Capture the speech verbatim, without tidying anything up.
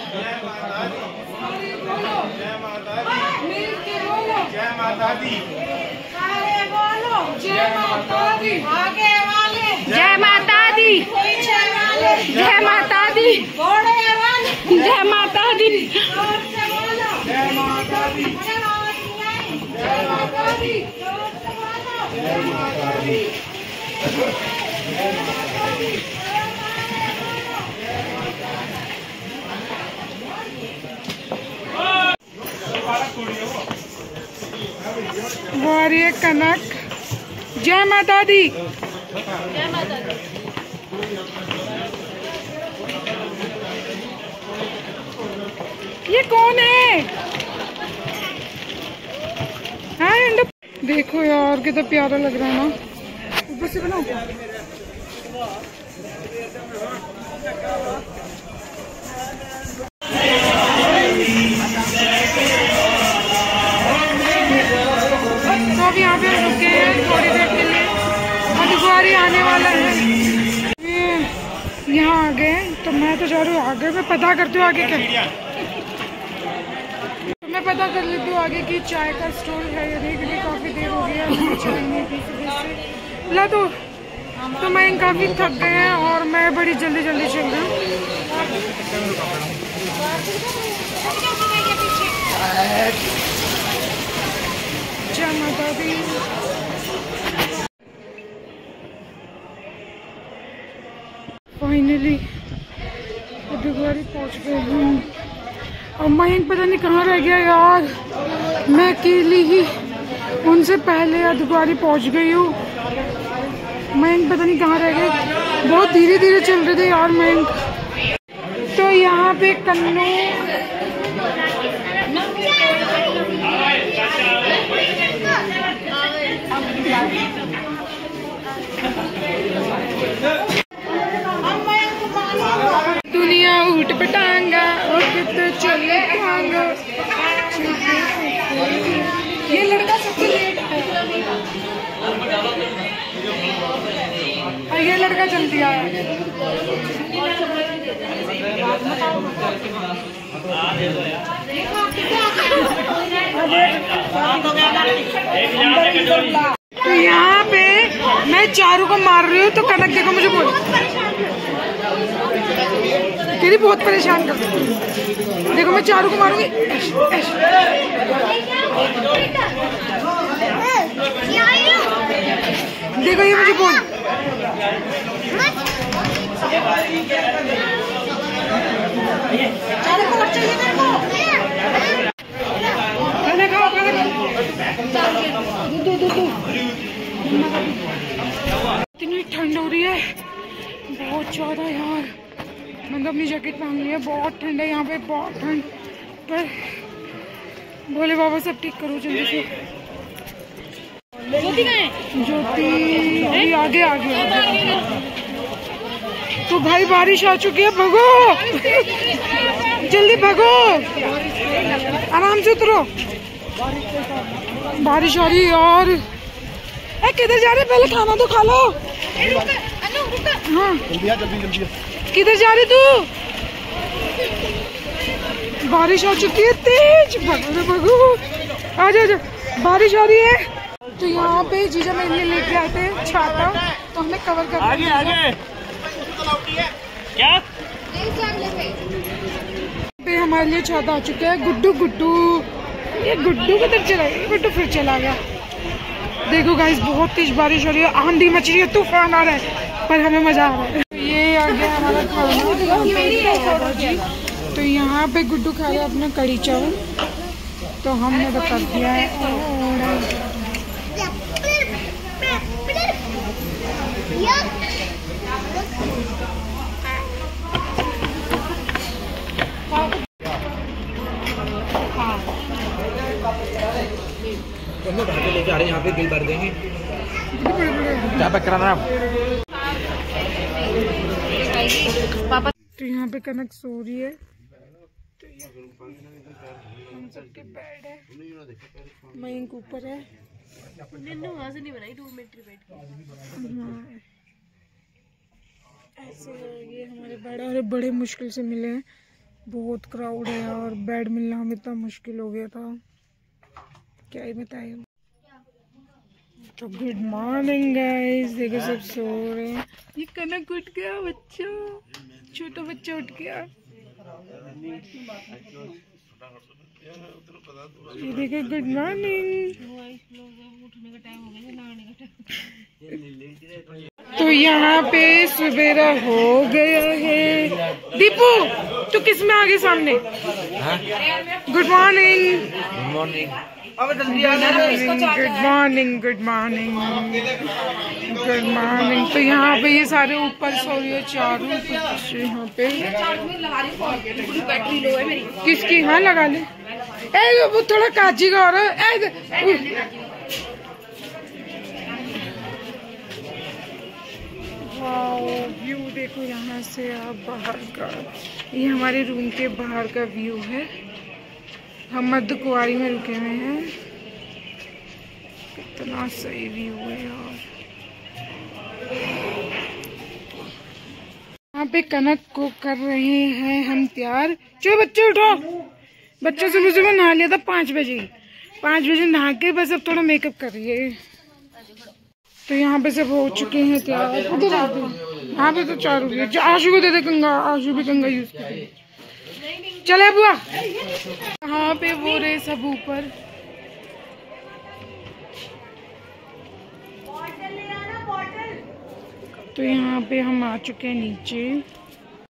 जय माता दी। जय माता दी। आगे वाले जय माता दी। पीछे वाले जय माता दी। घोड़े वाले जय माता दी। जोर से बोलो जय माता दी। जय माता दी। जोर से बोलो जय माता दी। वो आ रही है कनक। जय माता दी। जय माता दी। ये कौन है? हाँ देखो यार कितना प्यारा लग रहा है ना। ऊपर से बनाओ। तो अब यहाँ पे रुके हैं थोड़ी देर के लिए। मधुबारी आने वाला है। ये यहाँ आ गए तो मैं तो जा रही हूँ आगे। मैं पता करती हूँ आगे क्या। तो मैं पता कर लेती हूँ आगे की चाय का स्टॉल है या नहीं, क्योंकि काफ़ी देर हो गई है चाय नहीं पी सुबह से। ला तो तो मैं काफ़ी थक गए हैं और मैं बड़ी जल्दी जल्दी चल रही हूँ। जय माता दी। फाइनली मधुबारी पहुंच गए हूँ और मयंक पता नहीं कहाँ रह गया यार। मैं अकेली ही उनसे पहले मधुबारी पहुंच गई हूँ। मयंक पता नहीं कहाँ रह गए। बहुत धीरे धीरे चल रहे थे यार मयंक। तो यहाँ पे कन्नू दुनिया ऊट पटांगा और कितने चले पांगा। ये लड़का सबसे लेट है और ये लड़का जल्दी आया। तो यहाँ पे मैं चारू को मार रही हूँ तो कनक देखो मुझे बोल तेरी बहुत परेशान कर। देखो मैं चारू को मारूंगी। देखो ये मुझे बोल। खाना खाओ खाना खाओ। इतनी ठंड हो रही है बहुत ज्यादा यार। मैंने अपनी जैकेट पहन ली है। बहुत ठंड है यहाँ पे बहुत ठंड। पर भोले बाबा सब ठीक करो जल्दी से। ज्योति कहाँ है? ज्योति अभी आगे आगे आगे। तो भाई बारिश आ चुकी है। भगो जल्दी भगो। आराम से उतरो। बारिश आ रही है यार। ए किधर जा रहे? पहले खाना तो खा लो। हाँ जल्दी जल्दी। किधर जा रही तू? बारिश आ चुकी है तेज। भगो भगो आ जा जा। बारिश आ रही है। तो यहाँ पे जीजा मेरे लिए लेके आते हैं छाता तो हमें कवर कर आगे आगे क्या पे हमारे लिए छाता आ चुका है। गुड्डू गुड्डू ये गुड्डू किधर चला गया? गुड्डू फिर चला गया। देखो गाइस बहुत तेज बारिश हो रही है। आंधी मच रही है। तूफान आ रहा है पर हमें मजा आ रहा है। तो ये आ गया हमारा खाना। तो यहाँ पे गुड्डू खा रहा है अपना कड़ी चावल। तो हमने तो कर दिया है। लेके आ रहे हैं यहाँ पे बिल भर देंगे। क्या पैक कराना है पापा? तो यहाँ पे कनक सो रही है। तो हम सबके बेड है। मयंक ऊपर है। वहाँ से नहीं बनाई डॉर्मेट्री बेड। ऐसे ये हमारे बेड और बड़े मुश्किल से मिले हैं बहुत क्राउड है और बेड मिलना हमें इतना मुश्किल हो गया था, क्या ही बताए। तो गुड मॉर्निंग गाइस, देखो सब सो रहे हैं। ये कनक उठ गया, बच्चा छोटा बच्चा उठ गया। ये देखो गुड मॉर्निंग। तो यहाँ पे सवेरा हो गया है। दीपू तू किस में आगे सामने? Good morning good morning. Good morning good morning good morning. तो यहाँ पे ये सारे ऊपर सो रही है, चारों बच्चे यहाँ पे। बैटरी लो है मेरी। किसकी? हाँ लगा ले। ए वो थोड़ा काजी का और व्यू देखो यहाँ से आप बाहर का। ये हमारे रूम के बाहर का व्यू है। हम मध्य कुंवारी में रुके हुए हैं। कितना सही व्यू है यार। यहाँ पे कनक को कर रहे हैं हम तैयार। चलो बच्चे उठो। बच्चा सुबह सुबह नहा लिया था पाँच बजे। पाँच बजे नहा के बस अब थोड़ा मेकअप कर रही है। तो यहाँ पे सब हो चुके हैं तैयार। उधर यहाँ पे तो चार हो गए। आशु को दे दे कंगा, आशु भी कंगा यूज करे। चले बुआ। यहाँ पे वो रहे सब ऊपर। तो यहाँ पे हम आ चुके हैं नीचे।